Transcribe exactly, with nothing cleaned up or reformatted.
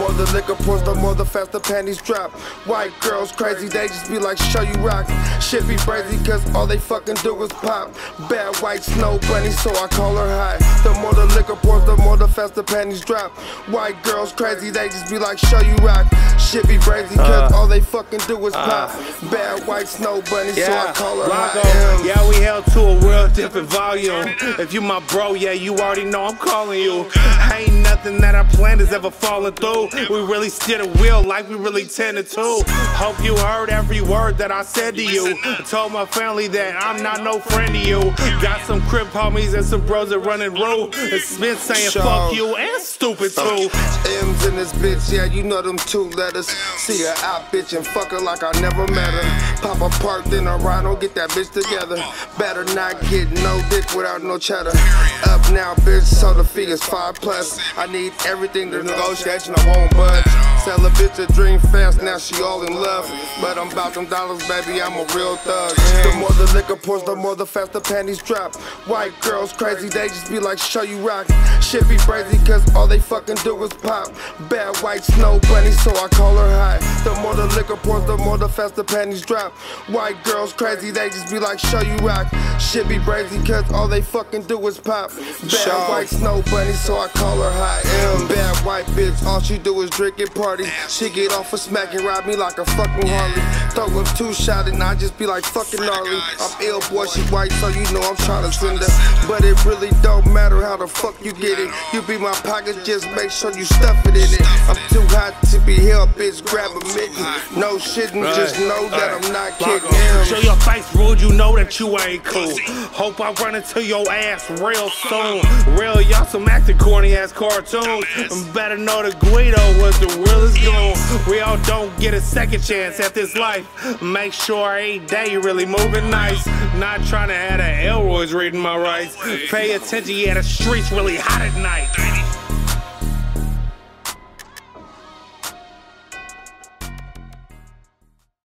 more the liquor pours, the more the faster panties drop. White girls crazy, they just be like, show you rock. Shit be crazy, cause all they fucking do is pop. Bad white snow bunny, so I call her high. The more the liquor pours, the more the faster panties drop. White girls crazy, they just be like, show you rock. Shit be crazy, cause uh, all they fucking do is pop. Uh, Bad white snow bunny, yeah, so I call her high. Yeah, we held to a real different volume. If you my bro, yeah, you already know I'm calling you. Ain't nothing that I planned is ever falling through. We really steer the wheel like we really tended to. Hope you heard every word that I said to you. I told my family that I'm not no friend to you. Got some crib homies and some bros that running rude. It's been saying Show. fuck you and stupid too. M's in this bitch, yeah, you know them two letters. See her out, bitch, and fuck her like I never met her. Pop a park, then I ride, don't get that bitch together. Better not get no dick without no cheddar. Up now, bitch, so the fee is five plus. I need everything to negotiation, I won't budge. Sell a bitch a dream fast, now she all in love. But I'm about them dollars, baby, I'm a real thug. The more the liquor pours, the more the faster panties drop. White girls crazy, they just be like, show you rock. Shit be crazy, cause all they fucking do is pop. Bad white snow bunny, so I call her high. The more the liquor pours, the more the faster panties drop. White girls crazy, they just be like, show you rock. Shit be crazy, cause all they fucking do is pop. Bad white snow bunny, so I call her high. M. Bad white bitch, all she do is drink and party. She get off a smack and ride me like a fucking Harley. Throw him two shot and I just be like fucking gnarly. I'm ill, boy, she white, so you know I'm trying to send her. But it really don't matter how the fuck you get it. You be my pocket, just make sure you stuff it in it. I'm too hot to be held, bitch, grab a mitten. No shitting, right. Just know that right. I'm not kicking. Show your face rude, you know that you ain't cool. Hope I run into your ass real soon. Real, y'all some acting corny ass cartoons. Better know that Guido was the realest goon. We all don't get a second chance at this life. Make sure every day you really moving nice. Not trying to have the Elroy's reading my rights. Pay attention, yeah, the streets really hot at night.